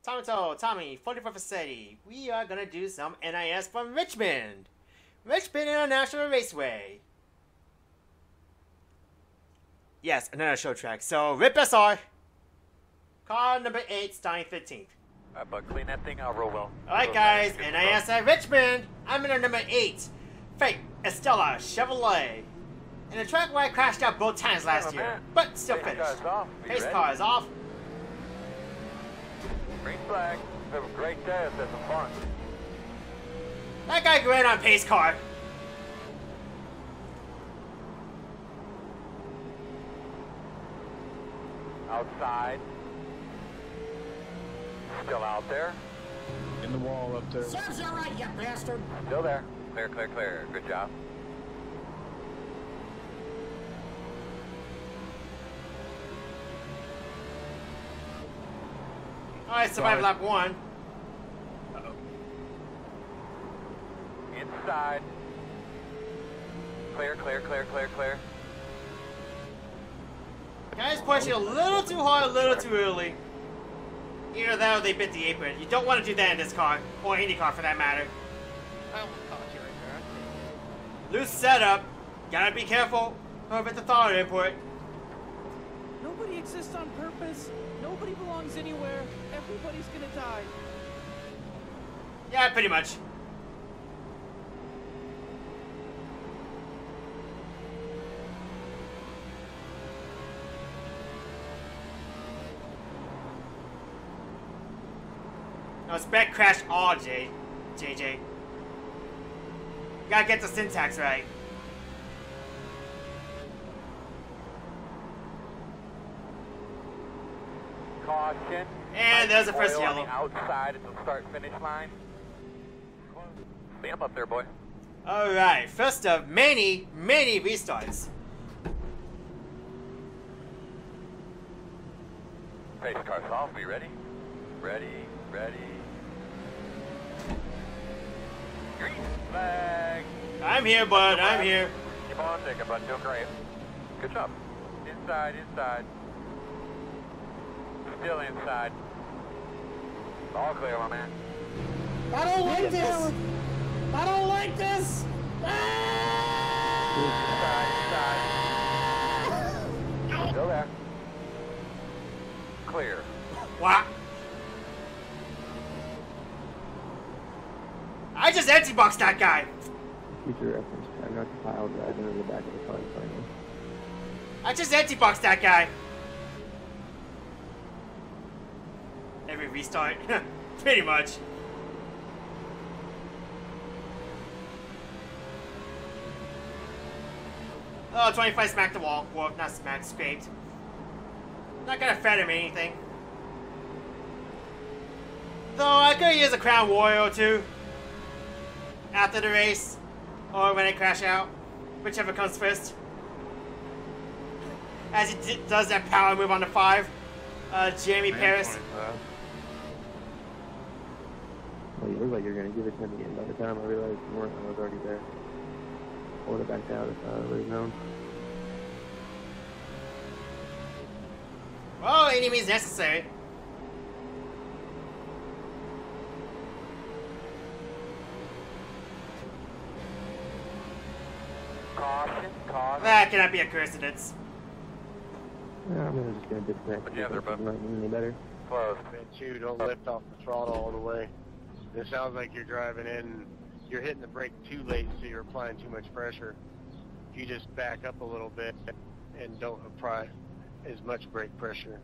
Tommy, 44 Facility. We are gonna do some NiS from Richmond. Richmond International Raceway. Yes, another show track. So, Rip SR. Car number 8, starting 15th. Alright, but clean that thing out real well. Alright guys, NiS at Richmond. I'm in our number 8. Fake Estella Chevrolet. And the track where I crashed out both times last year. But still finished. Pace car is off. Green flag. Have a great day. Let's have some fun. That guy ran on pace car. Outside. Still out there. In the wall up there. Serves you right, you bastard. Still there. Clear, clear, clear. Good job. Alright, survive lap 1. Uh-oh. Inside. Clear, clear, clear, clear, clear. Guys pushing a little too hard, a little too early. Either that or they bit the apron. You don't want to do that in this car, or any car for that matter. I almost caught you right there. Loose setup. Gotta be careful of the throttle input. Nobody exists on purpose. Nobody belongs anywhere. Everybody's gonna die. Yeah, pretty much. No, spec crash all, JJ. You gotta get the syntax right. Caution. And there's the first Oil on yellow. the outside at the start-finish line. Stand up there, boy. Alright, first of many, many restarts. Pace car's off. Be ready. Ready. Ready. Green flag. I'm here, bud. I'm here. Keep on taking, bud. Doing great. Good job. Inside, inside. Still inside. All clear, my man. I don't like this. I don't like this. Inside, inside. Still there. Clear. What? I just anti-boxed that guy. Future reference, try not to pile drive into the back of the car in front of you. I just anti-boxed that guy. Every restart. Pretty much. Oh, 25 smacked the wall. Well, not smacked, scraped. Not gonna fed him anything. Though I could use a Crown Warrior or two. After the race. Or when I crash out. Whichever comes first. As he does that power move on the 5. Jamie Paris. Well, you look like you're going to give it to me again. By the time I realized you weren't, I was already there. I would have backed out if I would have known. Well, any means necessary. Caution, caution. That cannot be a coincidence. Yeah, I'm just going to disconnect. What do you have there, bud? Not any better. Close. You don't lift off the throttle all the way. It sounds like you're driving in, you're hitting the brake too late, so you're applying too much pressure. If you just back up a little bit and don't apply as much brake pressure.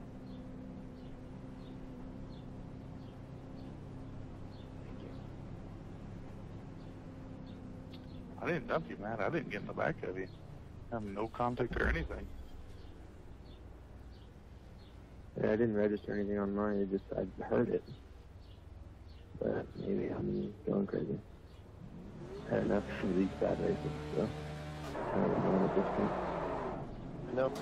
I didn't dump you, man. I didn't get in the back of you. I have no contact or anything. Yeah, I didn't register anything on mine. It just, I heard it. But maybe I'm going crazy. I had enough of these bad races, so I don't know at this point. Nope.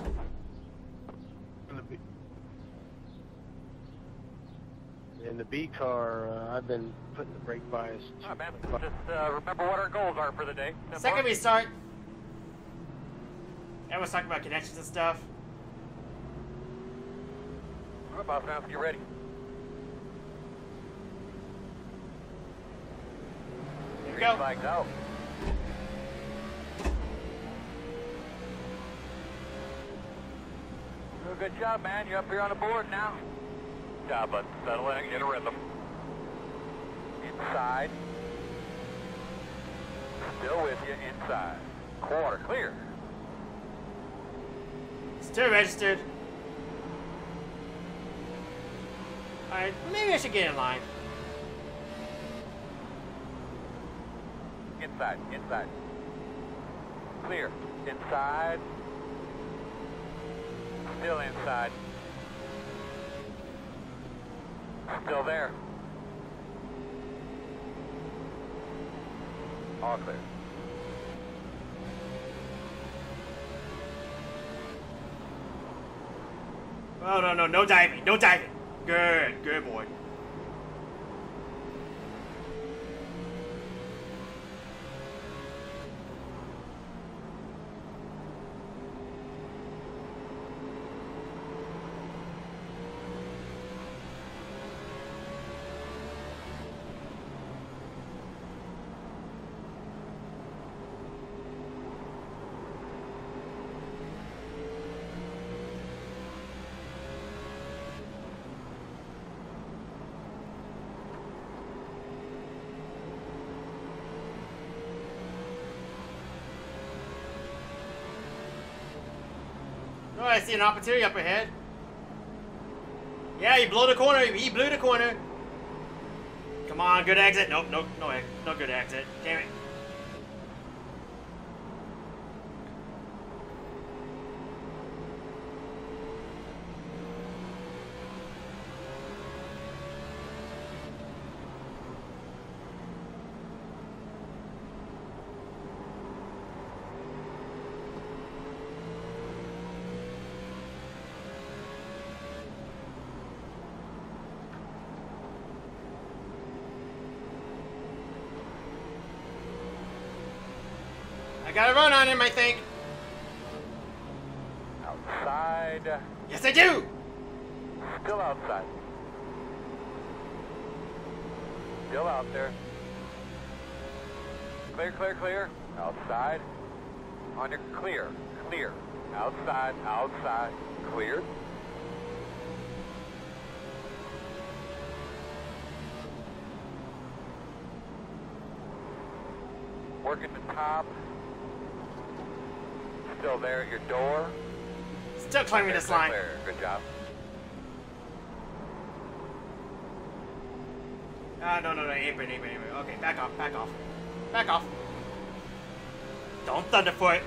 In the B car, I've been putting the brake bias. All right, man. Just remember what our goals are for the day. Second restart. Everyone's talking about connections and stuff. All right, boss man, get ready. we go. Flag out. Good job, man. You're up here on the board now. Good job, bud. Settle in, get a rhythm. Inside. Still with you, inside. Quarter, clear. Still registered. Alright, maybe I should get in line. Inside, inside. Clear. Inside. Still inside. Still there. All clear. Oh, no, no diving, no diving. Good, good boy. Oh, I see an opportunity up ahead. Yeah, he blew the corner. He blew the corner. Come on, good exit. Nope, no good exit. Damn it. I got a run on him, I think. Outside. Yes, I do. Still outside. Still out there. Clear, clear, clear. Outside. On your clear. Clear. Outside, outside. Clear. Working the top. Still there at your door. Still climbing this line. Clear. Good job. No, apron. Okay, back off. Back off. Don't thunderfoot.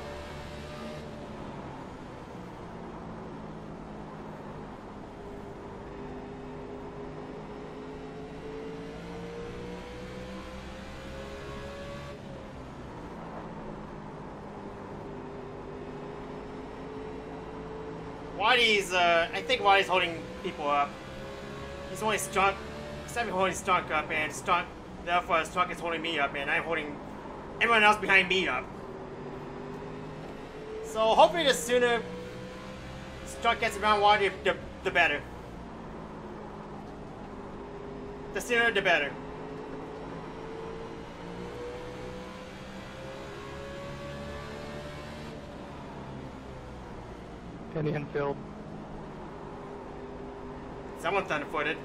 Waddy's, I think Waddy's holding people up. He's only Strunk. Instead of holding Strunk up, and Strunk, therefore Strunk is holding me up, and I'm holding everyone else behind me up. So hopefully the sooner Strunk gets around Waddy, the better. The sooner the better. In the infield. Someone thunderfooted.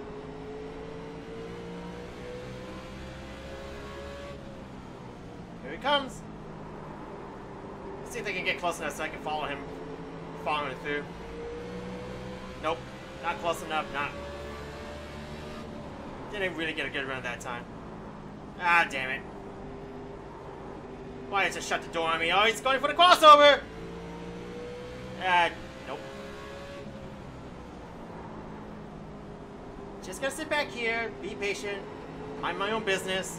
Here he comes. Let's see if they can get close enough so I can follow him through. Nope, not close enough. Not. Didn't really get a good run that time. Ah, damn it. Why did you shut the door on me? Oh, he's going for the crossover. Nope. Just gonna sit back here, be patient, mind my own business.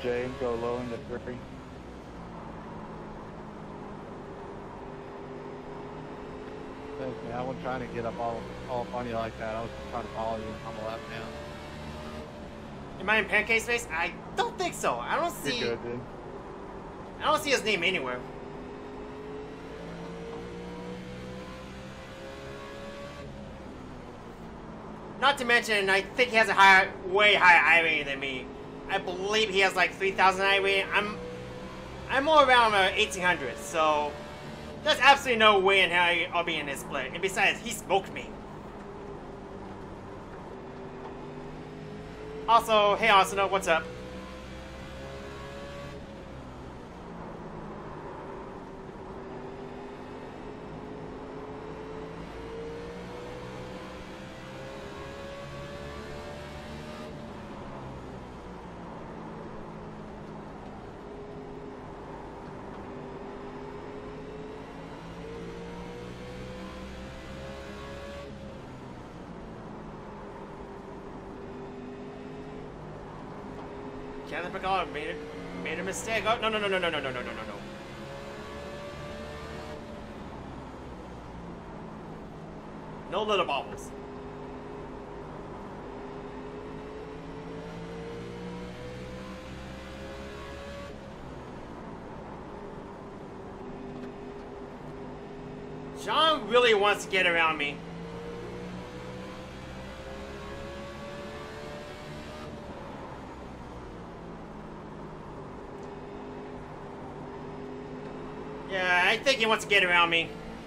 Jay, go low into 3. Thanks, man. I wasn't trying to get up all up on you like that. I was just trying to follow you on the left now. Am I in pancake space? I don't think so. I don't see. You're good, dude. I don't see his name anywhere. Not to mention, I think he has a way higher I-rating than me. I believe he has like 3,000 I-rating. I'm more around 1,800, so there's absolutely no way in hell I'll be in this split. And besides, he smoked me. Also, hey Arsenal, what's up? Kevin McCall made a mistake. Oh, no. No little bobbles. John really wants to get around me. Yeah, I think he wants to get around me.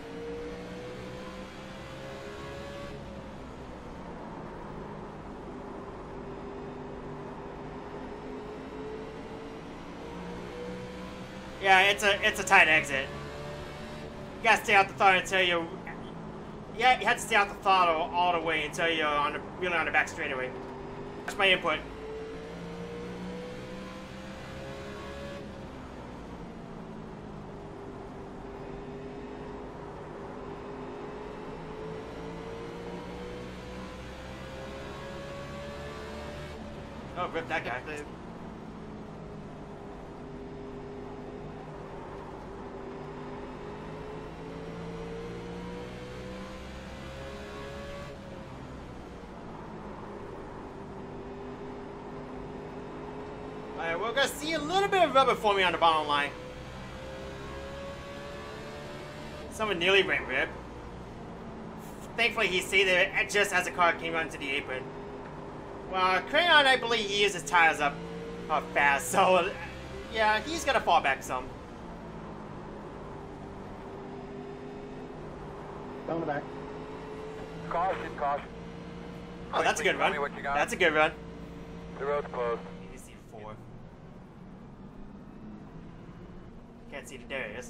Yeah, it's a tight exit. You gotta stay out the throttle until you. Yeah, you have to stay out the throttle all the way until you're really on the back straightaway. That's my input. Oh, rip that guy. Alright, we're gonna see a little bit of rubber forming on the bottom line. Someone nearly went rip. Thankfully, he stayed there just as the car came onto the apron. Well, Crayon, I believe he used his tires up fast, so yeah, he's gonna fall back some. Down the back. Caution, caution. Oh, that's a good run. That's a good run. The road's closed. You can see the 4. Can't see the. There it is.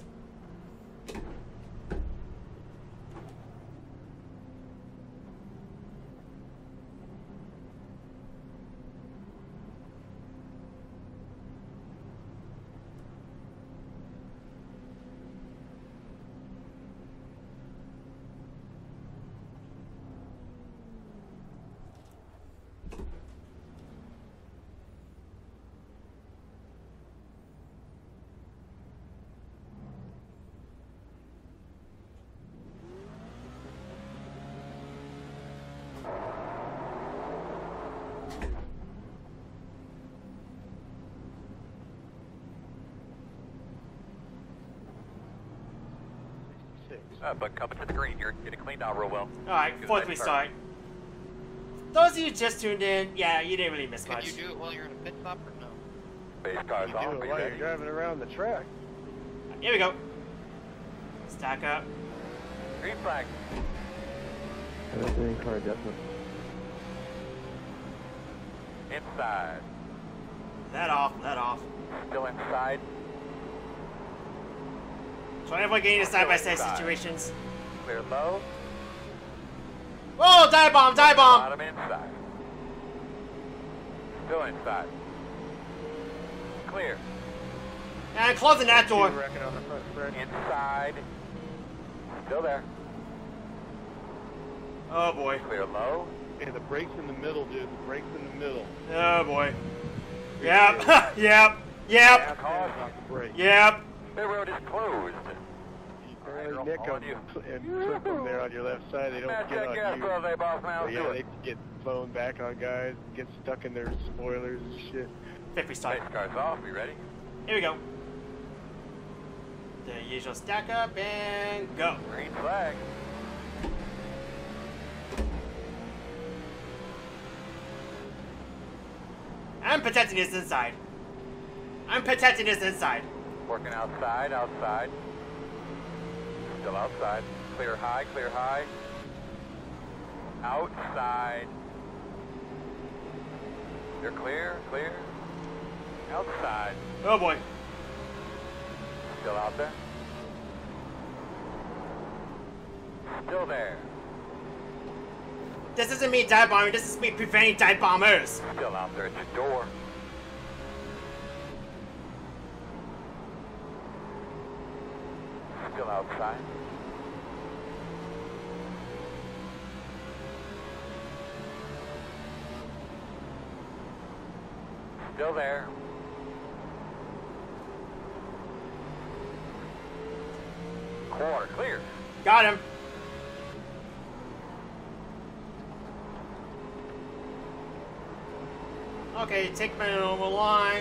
But coming to the green, you're getting cleaned out real well. Alright, 4th restart. Those of you just tuned in, yeah, you didn't really miss much. Can you do it while you're in a pit stop or no? Base car's You on. do Are it you while you're ready? driving around the track. Here we go. Stack up. Green flag. I'm not doing car adjustment. Inside. Let off, let off. Still inside. Try to avoid getting into side-by-side situations. Clear low. Whoa, dive bomb, dive bomb! Bottom inside. Still inside. Clear. And closing that door. Wrecking on the front stretch. Inside. Still there. Oh boy. Clear low. Hey, the brakes in the middle, dude. The brakes in the middle. Oh boy. Yep. Yep. Yep. Off the brake. Yep. The road is closed. You barely nick them and flip them there on your left side. They don't Smash get that on gas you. pedal there, boss. Now But yeah, do they it. get flown back on guys, get stuck in their spoilers and shit. Fifth restart. Race car's off. You ready? Here we go. The usual stack up and go. Green flag. I'm protecting this inside. I'm protecting this inside. Working outside, outside. Still outside. Clear high, clear high. Outside. You're clear, clear. Outside. Oh boy. Still out there. Still there. This isn't me dive bombing, this is me preventing dive bombers. Still out there at your door. Still outside. Still there. Corner clear. Got him. Okay, take me over the line.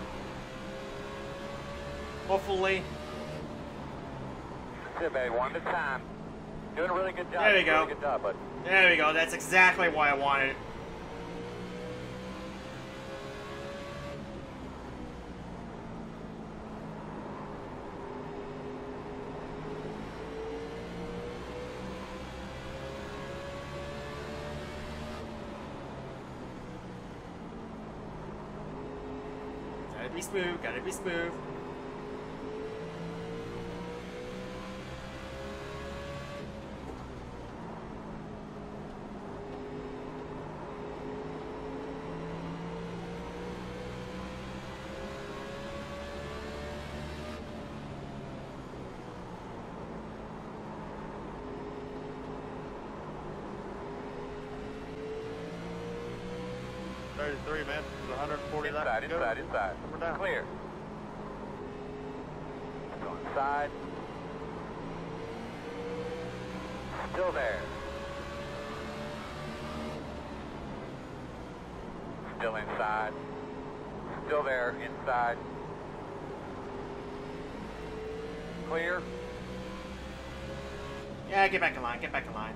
Hopefully. Good, baby. One at a time. Doing a really good job. There we go. Really good job, bud. There we go, that's exactly what I wanted. Gotta be smooth, gotta be smooth. Three, man. There's 140 left Inside, to go. inside, inside. Up or down? Clear. Go inside. Still there. Still inside. Still there, inside. Clear. Yeah, get back in line, get back in line.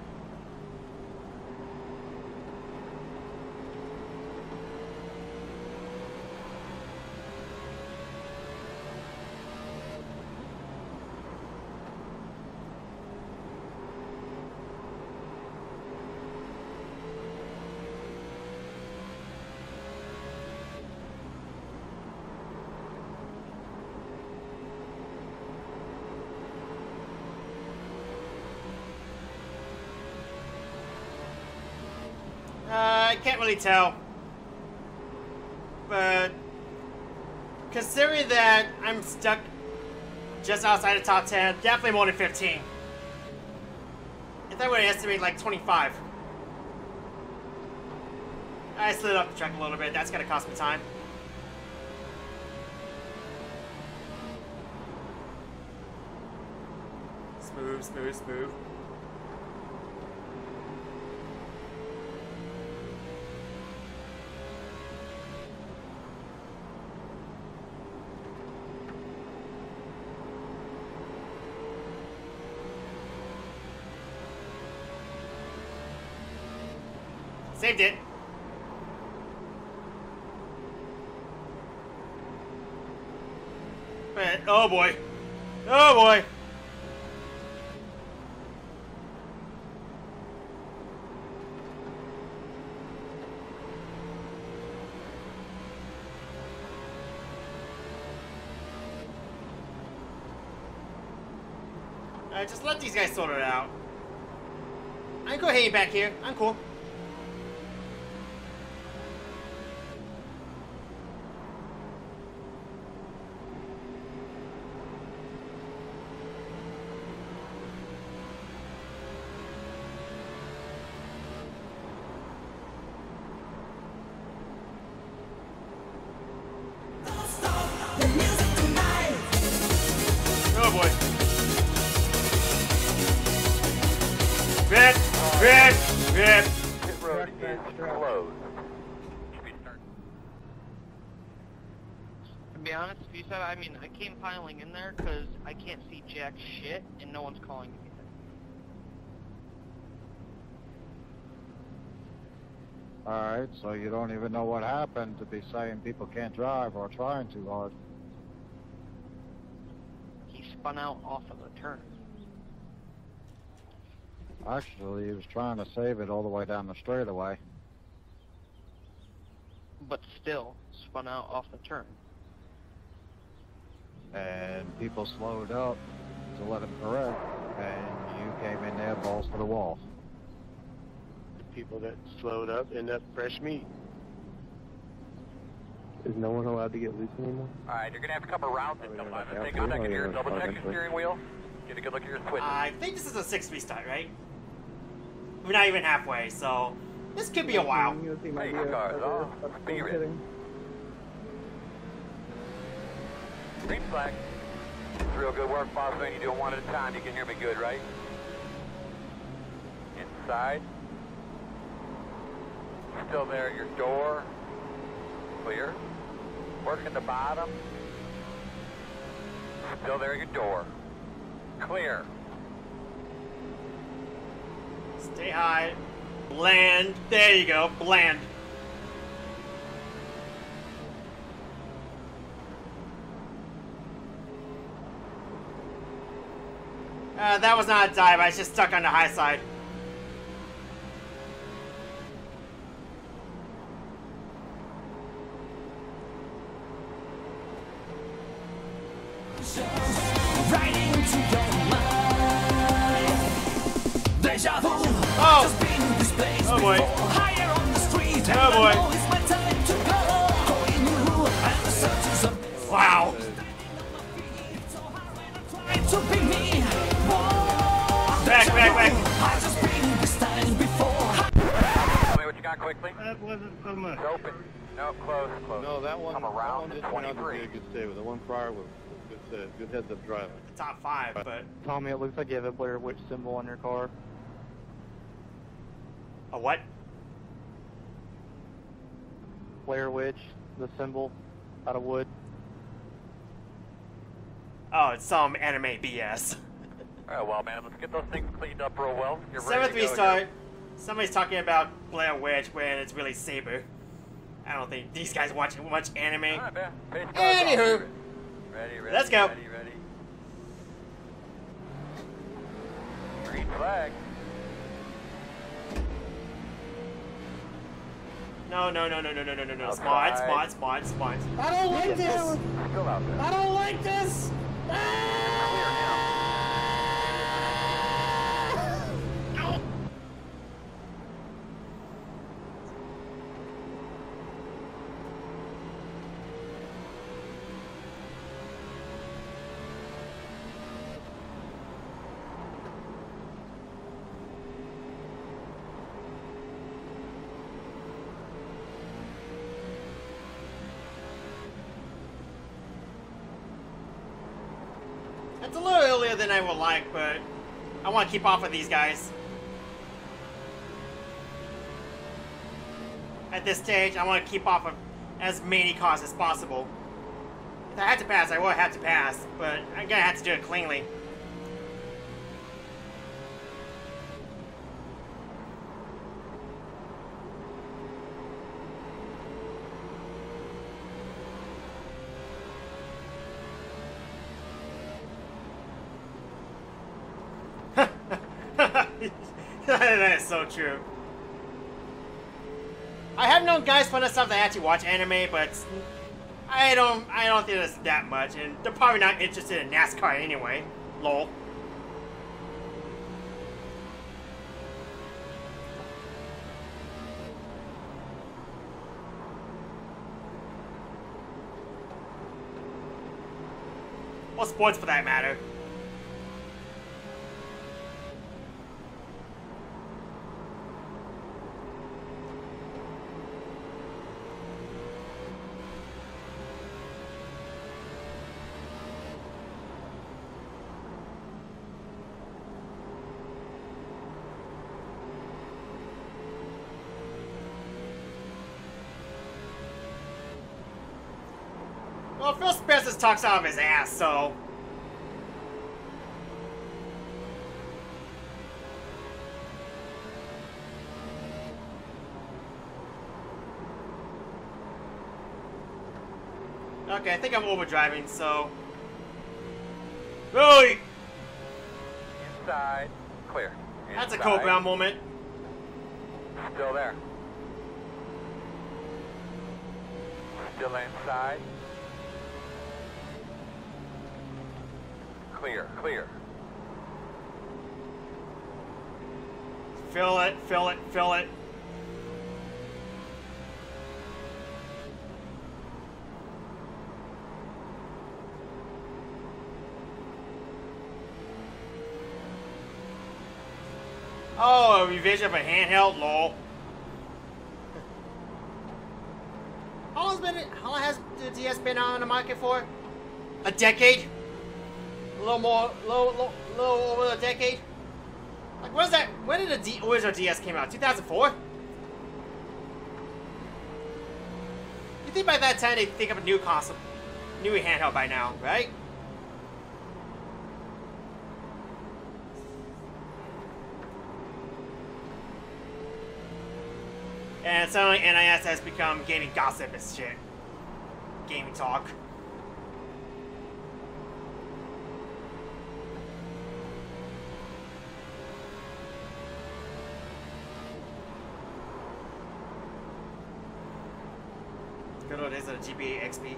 I can't really tell. But considering that I'm stuck just outside the top 10, definitely more than 15. If I were to estimate like 25. I slid up the track a little bit, that's gonna cost me time. Smooth, smooth, smooth. Saved it. But, oh boy. Oh boy. Just let these guys sort it out. I can go hang back here. I'm cool. be honest with you, I mean, I came piling in there because I can't see jack shit, and no one's calling me. Alright, so you don't even know what happened to be saying people can't drive or trying too hard. He spun out off of the turn. Actually, he was trying to save it all the way down the straightaway. But still, spun out off the turn. And people slowed up to let him correct, and you came in there balls to the wall. The people that slowed up end up fresh meat. Is no one allowed to get loose anymore? Alright, you're gonna have to come around this sometime. Take a second here, double check your steering wheel. Get a good look at your switch. I think this is a 6 restart, right? We're not even halfway, so this could be a while. Hey, cars off. Spirit. Green flag. It's real good work, boss man. You do it one at a time. You can hear me good, right? Inside. Still there at your door. Clear. Working the bottom. Still there at your door. Clear. Stay high. Bland. There you go. Bland. That was not a dive. I was just stuck on the high side. Right into your mind. Deja vu. Oh. Just been displaced Oh boy. before. Higher on the street. Oh boy. And I know it's my time to go. Going new and the searches of Wow. trying to be me. Back. I just been this time before. Tell me what you got quickly. That wasn't so much. It's open. No, close. No, that one, Come that around one to just turned out to 23. be a good save. The one prior was good save. Good heads up driving. The top 5, but Tommy, it looks like you have a Blair Witch symbol on your car. a what? Blair Witch, the symbol, out of wood. Oh, it's some anime BS. Oh, well, man, let's get those things cleaned up real well. You're 7th ready to go restart. here. Somebody's talking about Blair Witch when it's really Saber. I don't think these guys watch much anime. All right, man. Pace cars Anywho. off. Ready, Let's go. Ready. Green flag. No. Outside. Spot. I don't like this. Still out there. I don't like this. It's a little earlier than I would like, but I want to keep off of these guys. At this stage, I want to keep off of as many cars as possible. If I had to pass, I would have to pass, but I'm gonna have to do it cleanly. That is so true. I have known guys from the stuff that actually watch anime, but I don't think it's that much, and they're probably not interested in NASCAR anyway. Lol. Or sports for that matter. Well, Phil Spencer talks out of his ass, so. Okay, I think I'm overdriving, so. Really? Inside. Clear. That's a Inside. cold ground moment. Still there. Still inside. Clear, clear. Fill it, fill it, fill it. Oh, a revision of a handheld, lol. How long has the DS been on the market for? A decade? A little over a decade? Like, what is that? When did the original DS came out? 2004? You think by that time they think of a new console, new handheld by now, right? And suddenly NiS has become gaming gossip and shit. Gaming talk. Good old days of the GBA XP.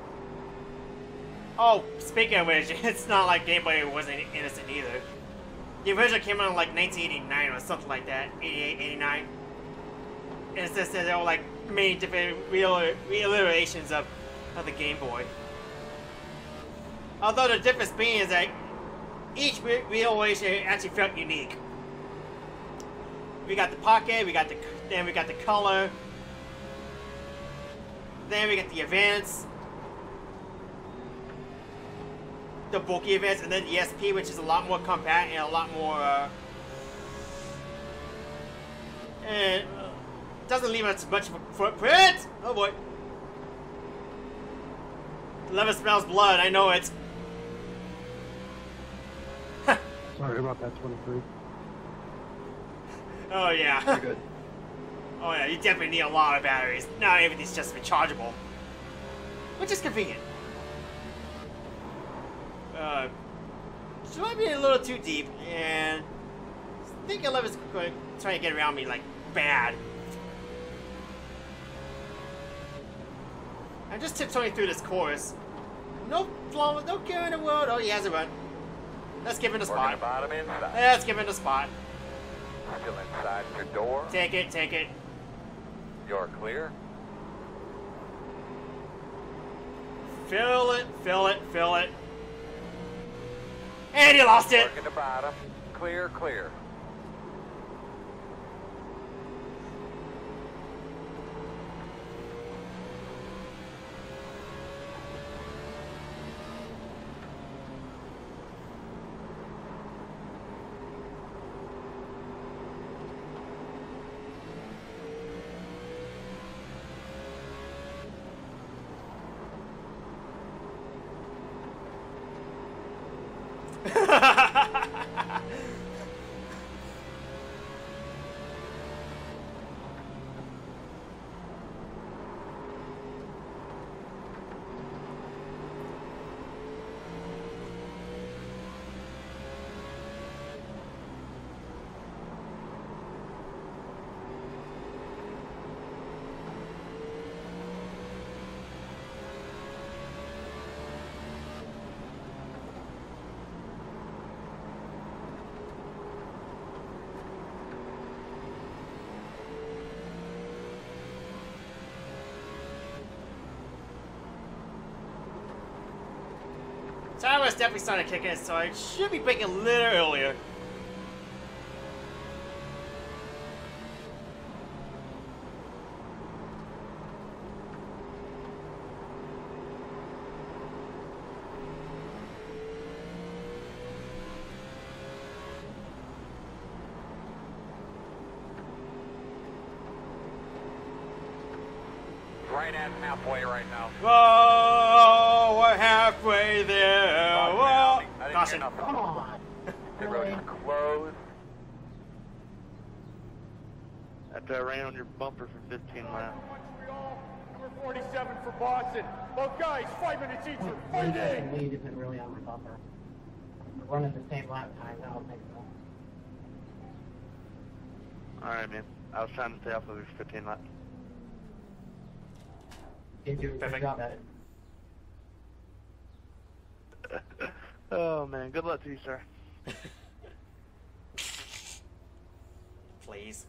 Oh, speaking of which, it's not like Game Boy wasn't innocent either. The original came out in like 1989 or something like that. 88, 89. And it's just that there were like many different reiterations of the Game Boy. Although the difference being is that each reiteration actually felt unique. We got the pocket, then we got the color, then we got the events, the bulky events, and then the SP, which is a lot more compact and a lot more and doesn't leave us much of a footprint. Oh boy. The lever smells blood, I know it. Sorry about that, 23. Oh yeah. You're good. Oh yeah, you definitely need a lot of batteries. Not everything's just rechargeable. Which is convenient. She might be a little too deep, and I think 11's trying to get around me like bad. I'm just tiptoeing through this course. No flaw, no care in the world. Oh, he has a run. Let's give him the spot. Bottom inside. Let's give him the spot. Still inside your door. Take it, take it. You're clear. Fill it, fill it, fill it. And he lost it. Working the bottom. Clear, clear. Tyler was definitely starting to kick in, so I should be braking a little earlier. right at halfway right now. Whoa, we're halfway there. Whoa. I didn't Caution. hear nothing. Come on. The road is closed. After I ran on your bumper for 15 laps. Number 47 for Boston. Both guys, 5 minutes each. The lead isn't really on my bumper. We're running the same lap time, I don't think so. Alright, man. I was trying to stay off of your 15 laps. You do a good Perfect. job at it. Oh, man. Good luck to you, sir. Please.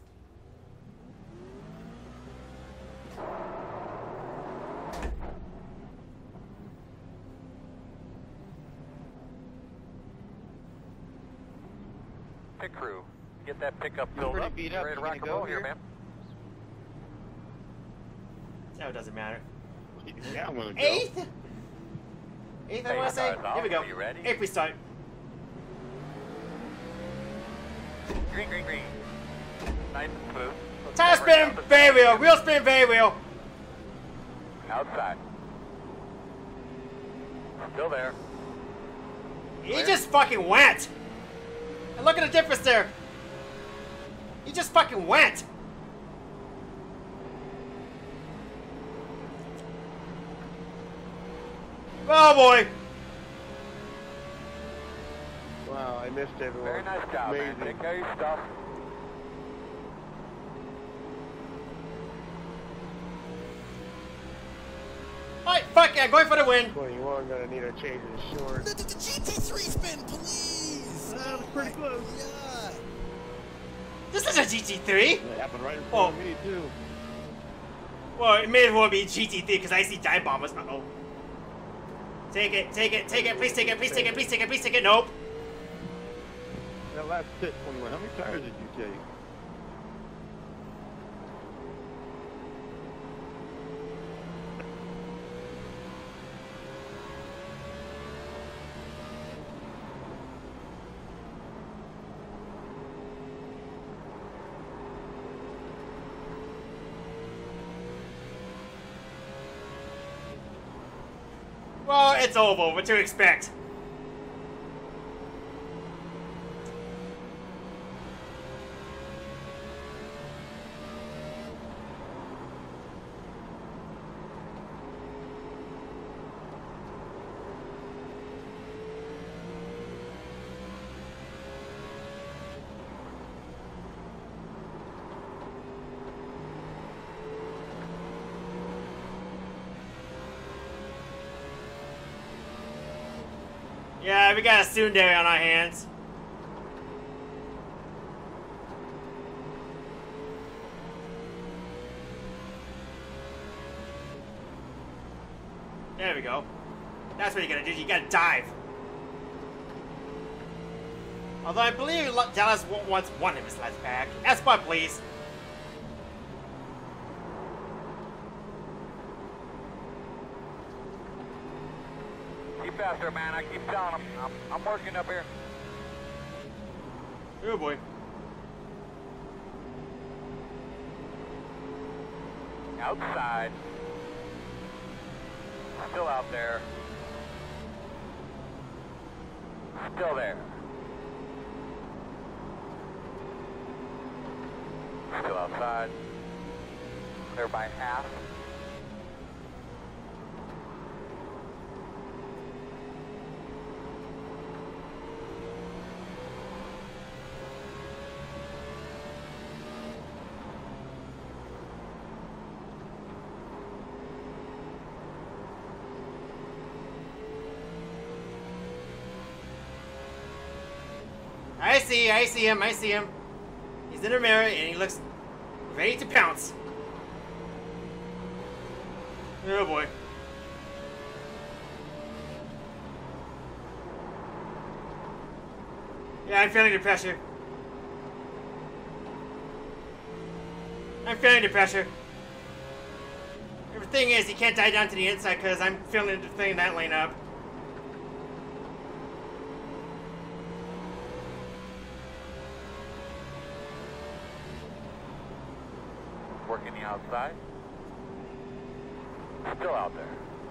Pit crew, get that pickup filled pretty up. beat up. Ready to You rock gonna and roll go here, here? man. No, it doesn't matter. Yeah, I'm gonna go. Eighth? Eighth, I want to say. Hey, Here we go. are you ready? Eighth we start. Green, green, green. Nice and smooth. Tire spin, very wheel. Wheel spin, very wheel. Outside. Still there. He just fucking went. And look at the difference there. He just fucking went. Oh boy. Wow, I missed everyone. Very nice job, man. Amazing. Take care of your stuff. Alright, fuck yeah, going for the win. 21, gonna need a change of the short. The GT3 spin, please! That was pretty close. Yeah. This is a GT3. It happened right in Oh. front of me, too. Well, it may as well be GT3 because I see dive bombers. Uh-oh. Take it, take it, take it. Please take it, please take it, please take it, please take it. Nope. That last pit, 21, how many tires did you take? Well, it's over. What to expect? Yeah, we got a tsundere on our hands. There we go. That's what you gotta do. You gotta dive. Although I believe Dallas wants one of his laps back. S-Spot, please. Keep faster, man. I keep telling him. I'm working up here. Oh boy. Outside. Still out there. Still there. Still outside. Clear by half. I see him, I see him. He's in the mirror and he looks ready to pounce. Oh boy. Yeah, I'm feeling the pressure. I'm feeling the pressure. The thing is, he can't die down to the inside because I'm feeling the thing that lane up. Working the outside. Still out there.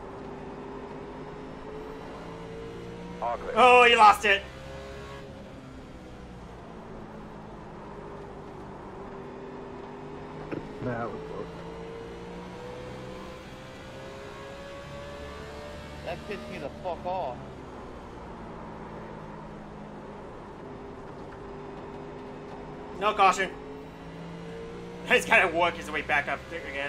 All clear. Oh, you lost it. That was close. That pissed me the fuck off. No caution. He's gotta work his way back up again.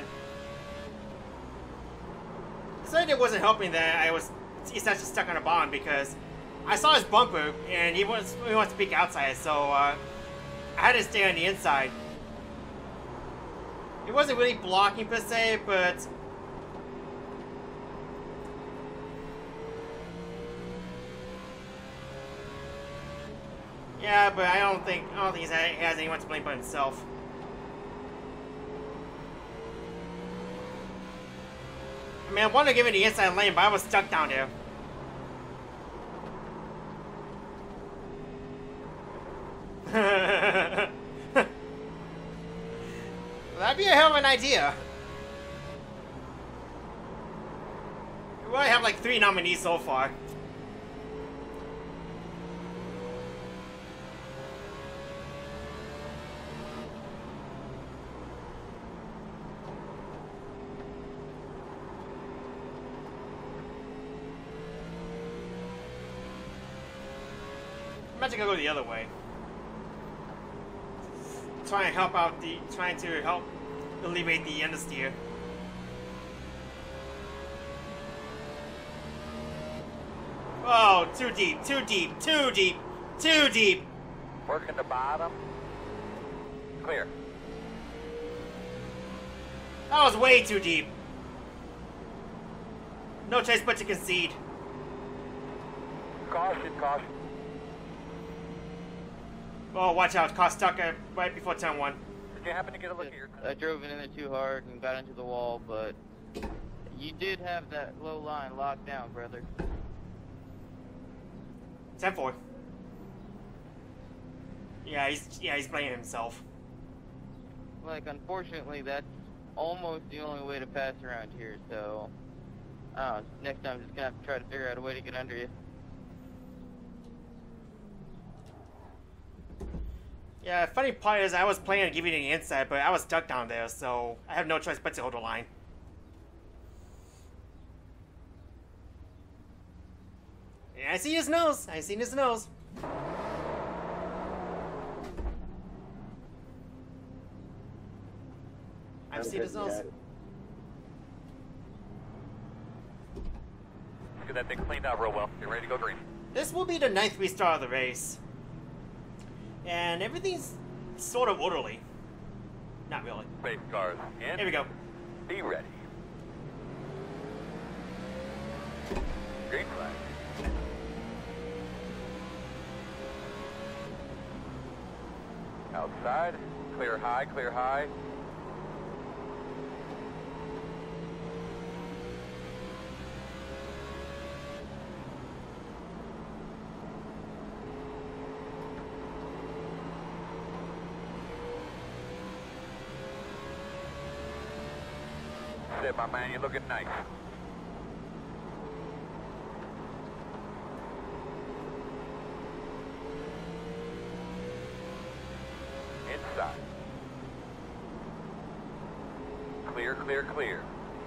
Decided it wasn't helping that I was essentially stuck on a bomb because I saw his bumper and he wants to peek outside, so I had to stay on the inside. It wasn't really blocking per se, but yeah, but I don't think he has anyone to blame but himself. I mean, I wanted to give it the inside lane, but I was stuck down there. That'd be a hell of an idea. We already have like 3 nominees so far. Imagine I go the other way. Trying to help alleviate the understeer. Oh, too deep, too deep, too deep, too deep. Working the bottom. Clear. That was way too deep. No choice but to concede. Caution, caution. Oh, watch out. Caught stuck right before turn 1. Did you happen to get a look at your... I drove it in there too hard and got into the wall, but you did have that low line locked down, brother. 10-4. Yeah, he's blaming himself. Like, unfortunately, that's almost the only way to pass around here, so next time I'm just gonna have to try to figure out a way to get under you. Yeah, funny part is I was planning on giving it the inside, but I was stuck down there, so I have no choice but to hold the line. Yeah, I see his nose. I seen his nose. I've seen his nose. Get that thing cleaned out real well. Get ready to go green. This will be the 9th restart of the race. And everything's sort of orderly. Not really. Safe cars in. Here we go. Be ready. Green flag. Outside. Clear high, clear high. My man, you're looking nice. Inside. Clear, clear, clear.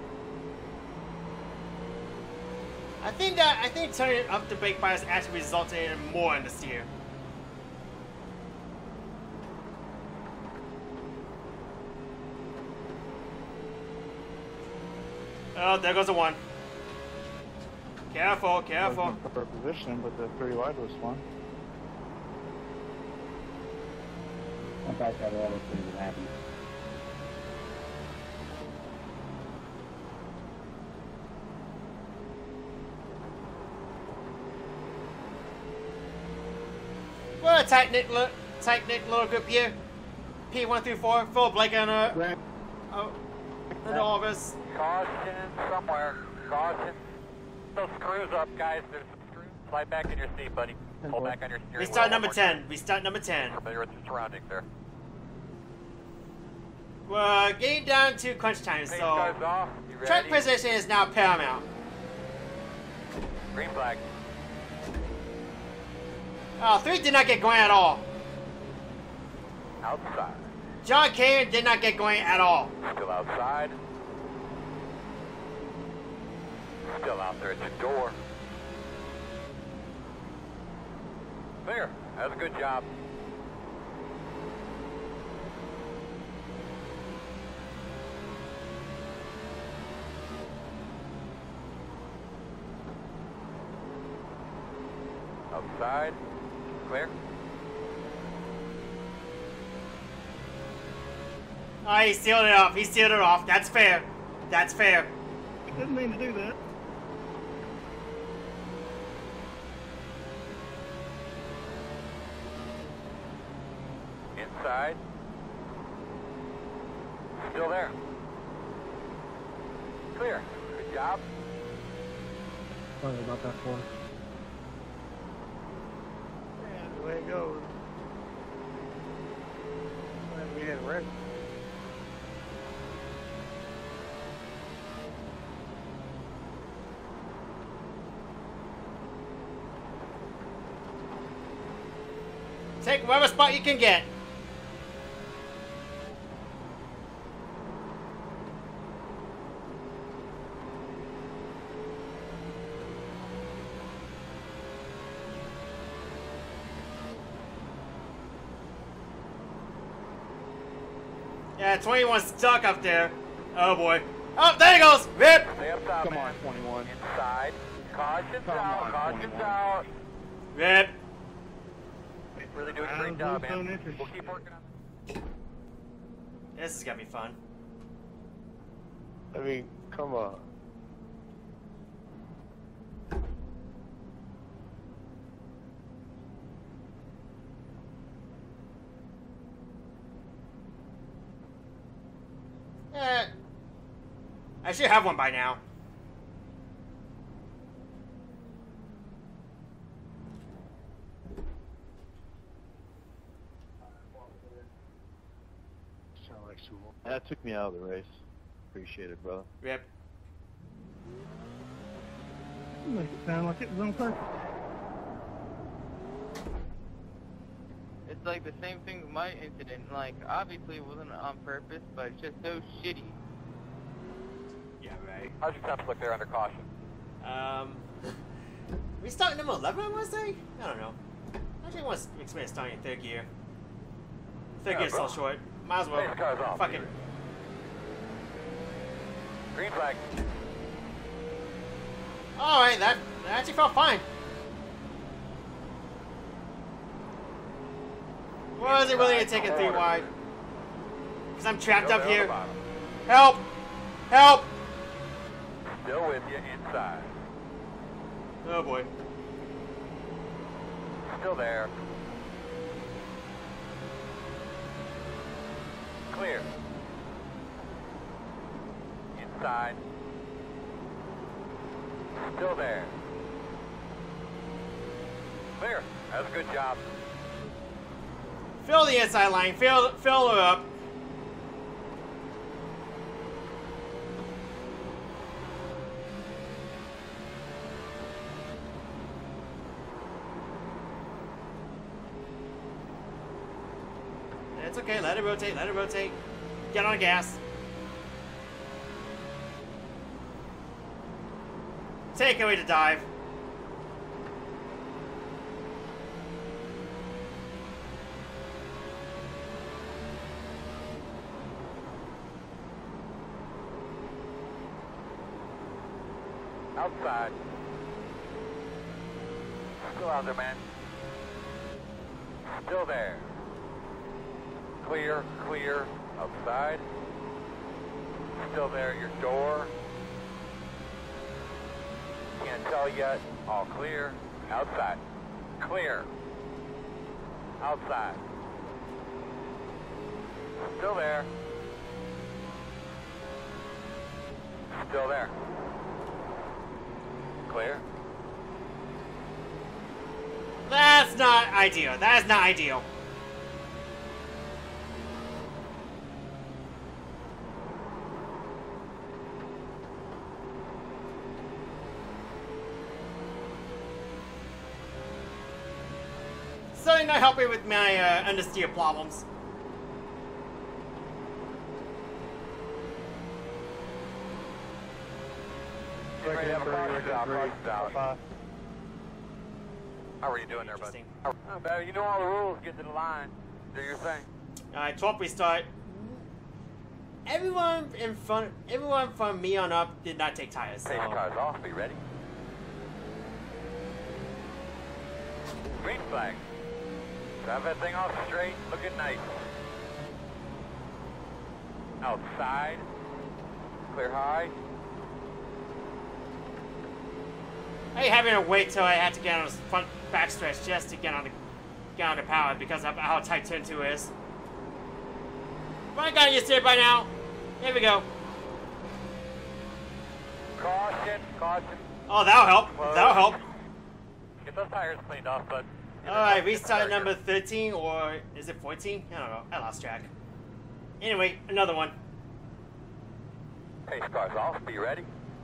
I think turning up the brake bias actually resulted in more understeer. Oh, there goes a 1. Careful, careful. For position, but the 3 wide was fun. I'm back out of that as soon as it happens. Well, tight knit little group here. P1 through 4, full Blake on all of us. Caution somewhere. Caution. Those screws up, guys. There's some screws. Slide back in your seat, buddy. Pull back on your steering wheel. Restart number 10. Restart number 10. Familiar with your surroundings there. We're getting down to crunch time, Pace so... cars off. You Track position is now paramount. Green flag. Oh, 3 did not get going at all. Outside. John Kane did not get going at all. Still outside. Still out there at your door. Clear. That's a good job. Outside. Clear. Oh, he sealed it off. He sealed it off. That's fair. That's fair. Didn't mean to do that. Inside. Still there. Clear. Good job. Sorry about that, boy. That's the way it goes. Glad we didn't wreck. Take whatever spot you can get. Yeah, 21's stuck up there. Oh boy. Oh, there he goes! Rip! Stay up top, Come man. on, 21. Inside. Caution's Come out. on, Caution's 21. out. Rip! Really doing a great job, man. We'll keep working on it. This is gonna be fun. I mean, come on. I should have one by now. Sound like Sewell. That took me out of the race. Appreciate it, brother. Rip. Make it sound like it was on purpose. It's like the same thing with my incident. Like, obviously it wasn't on purpose, but it's just so shitty. Yeah, right. How's your temps look there under caution? We start number 11, I want to say? I don't know. Actually, I want to experience starting in 3rd gear. 3rd gear is so short. Might as well. Hey, the car's off. Fucking. Green flag. Alright, that actually felt fine. Was it willing to take it 3 wide? Because I'm trapped up here. Help! Help! Still with you inside. Oh boy. Still there. Clear. Inside. Still there. Clear. That's a good job. Fill the inside line. Fill her up. It's okay. Let it rotate. Let it rotate. Get on gas. Take away the dive. Outside. Still out there, man. Still there. Clear, clear. Outside. Still there at your door. Can't tell yet. All clear. Outside. Clear. Outside. Still there. Still there. Clear. That's not ideal. That is not ideal. certainly not helping with my understeer problems. Get ready to have a caution stop. How are you doing there, bud? Not bad. You know all the rules. Get to the line. Do your thing. Alright, 12 restart. Everyone from me on up did not take tires. So. Pace cars off. Be ready. Green flag. Drive that thing off straight. Looking nice. Outside. Clear high. I hate having to wait till I had to get on the front backstretch just to get on the power because of how tight turn 2 is. But I got used to it by now. Here we go. Caution, caution. Oh, that'll help. Close. That'll help. Get those tires cleaned off, bud. Alright, restart number 13, or is it 14? I don't know. I lost track. Anyway, another one. Pace cars off. Be ready.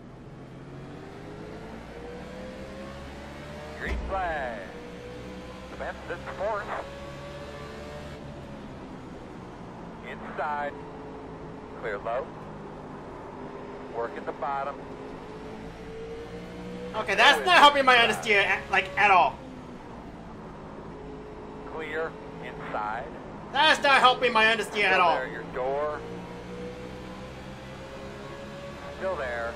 Green flag. Commence this force. Inside. Clear low. Work at the bottom. Okay, that's not helping my understeer at all. Clear inside. That's not helping my understeer at all. There, your door. Still there.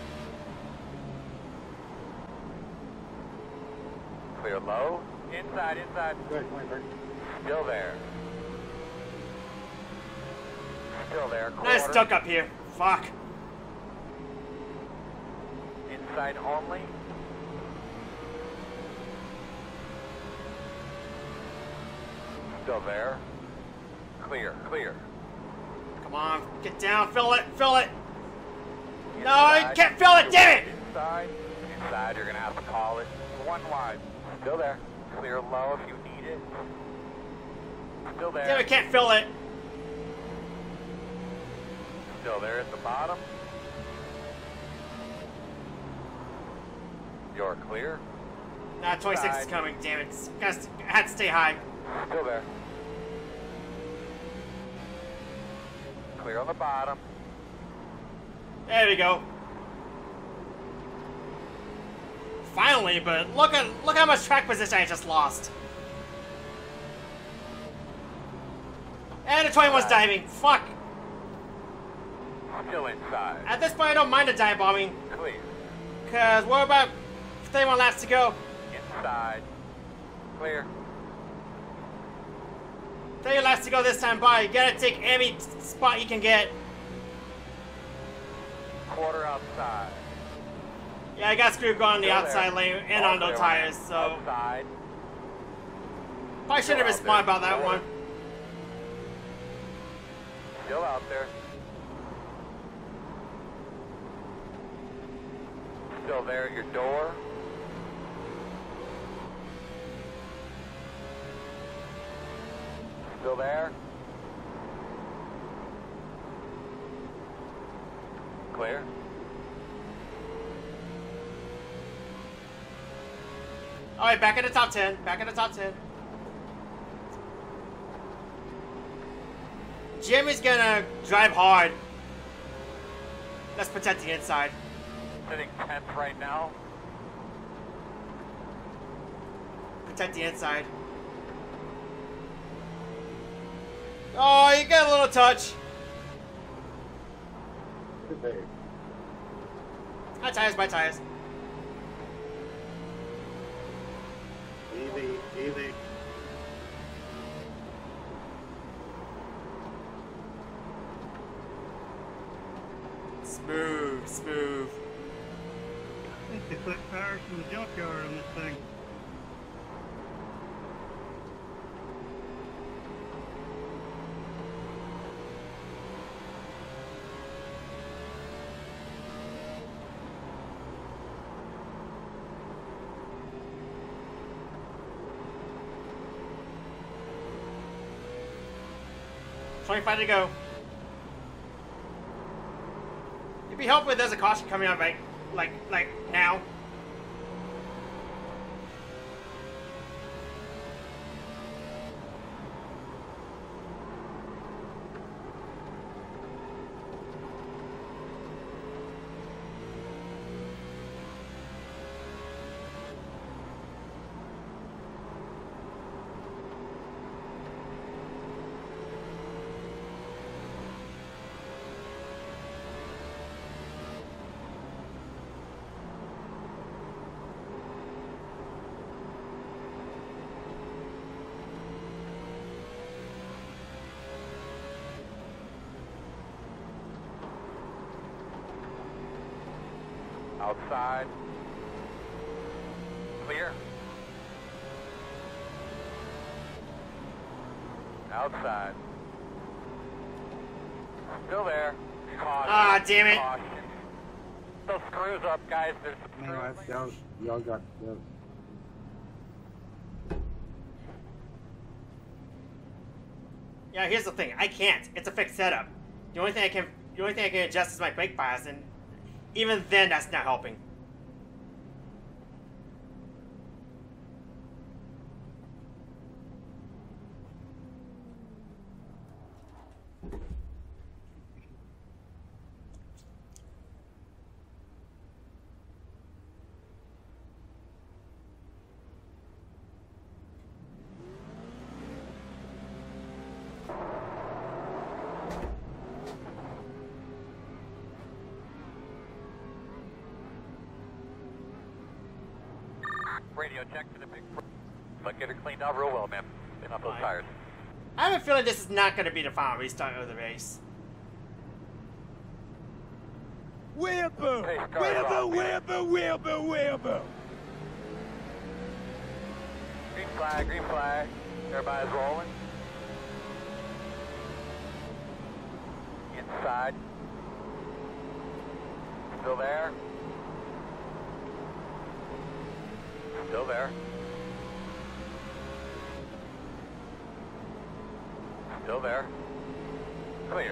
Clear low. Inside, inside. Still there. Still there. I'm stuck up here. Fuck. Inside only. Still there. Clear, clear. Come on, get down, fill it, fill it. No, I can't fill it, damn it! Inside, inside, you're gonna have to call it. One wide. Still there. Clear low if you need it. Still there. Damn, I can't fill it. Still there at the bottom. You're clear. Nah, 26 is coming, damn it. I had to stay high. Still there. Clear on the bottom. There we go. Finally, but look how much track position I just lost. And the 21's diving. Fuck. Still inside. At this point, I don't mind the dive bombing. Clear. Cause we're about 31 laps to go. Inside. Clear. 30 laps to go this time by. You gotta take every spot you can get. Quarter outside. Yeah, I got screwed on the outside lane and on those tires, so outside. Probably should have been smart about that one. Still out there. Still there at your door. Still there. Clear. Alright, back in the top 10. Back in the top 10. Jim is gonna drive hard. Let's protect the inside. Sitting 10th right now. Protect the inside. Oh, you got a little touch. My tires, my tires. Easy, easy. Smooth, smooth. I think they put tires from the junkyard on this thing. $25 to go. It'd be helpful if there's a caution coming out like now. Outside. Clear. Outside. Still there. Caution. Ah, damn it. Caution. Those screws up, guys. There's some screws. Y'all got Yeah, here's the thing. I can't. It's a fixed setup. The only thing I can adjust is my brake bias, and even then, that's not helping. Radio check for the big. But get her cleaned out real well, man. Clean off those tires. I have a feeling this is not going to be the final restart of the race. Wilbur! Hey, Wilbur! Wilbur! Green flag, green flag. Everybody's rolling. Inside. Still there. Still there. Still there. Clear.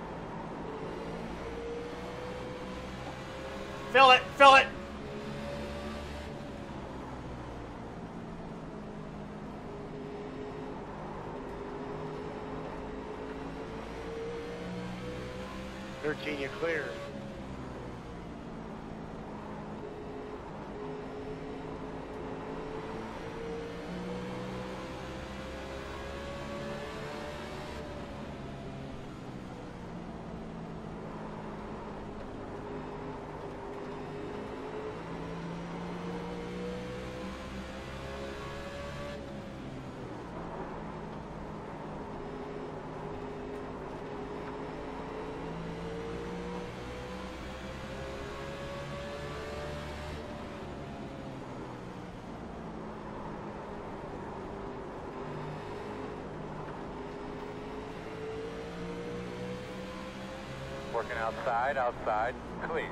Fill it! Fill it! You clear. Working outside, outside, clear.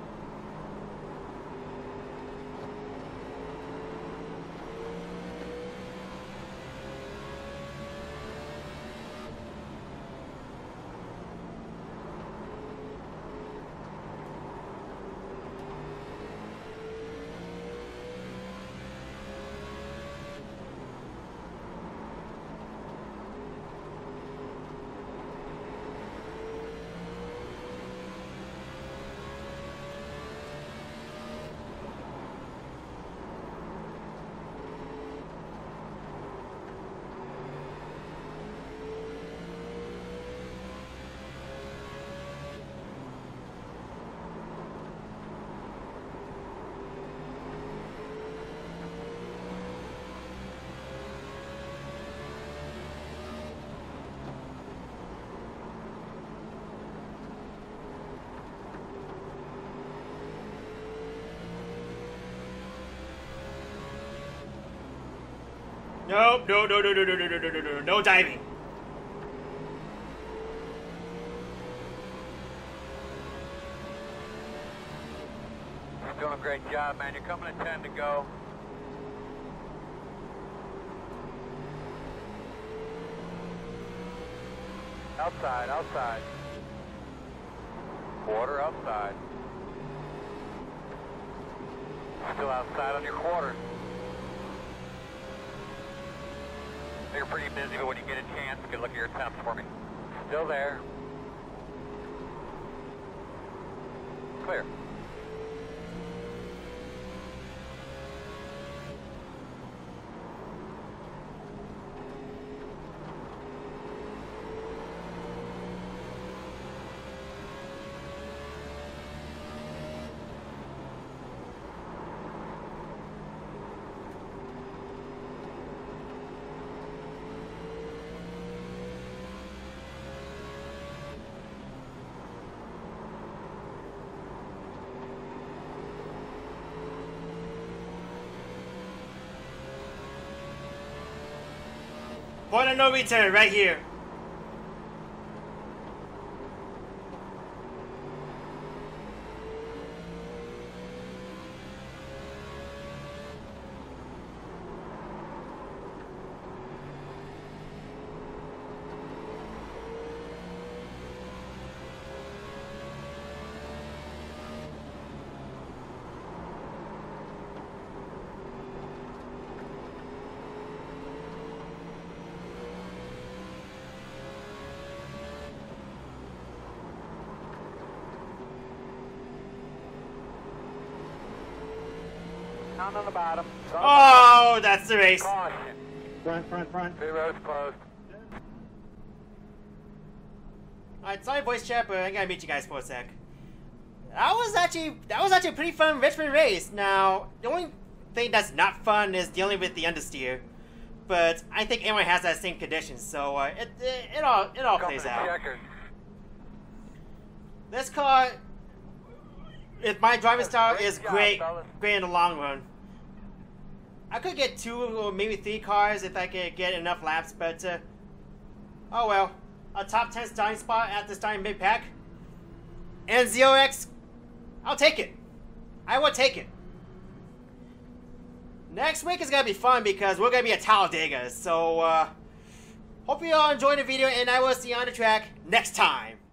Nope, no diving. You're doing a great job, man. You're coming at 10 to go. Outside, outside. Quarter outside. Still outside on your quarter. You're pretty busy, but when you get a chance, you can look at your attempts for me. Still there. Clear. Point of no return right here. Down on the bottom. Oh, that's the race. Caution. Front. Pit road's closed. Alright, sorry voice chat, but I gotta meet you guys for a sec. That was actually a pretty fun Richmond race. Now, the only thing that's not fun is dealing with the understeer. But I think everyone has that same condition, so it all plays out. Checkers. This car, if my driving style, is job, great fellas. in the long run. I could get 2 or maybe 3 cars if I could get enough laps, but oh well. A top 10 starting spot at the starting mid-pack. And ZOX, I'll take it. I will take it. Next week is going to be fun because we're going to be at Talladega. So, hope you all enjoyed the video, and I will see you on the track next time.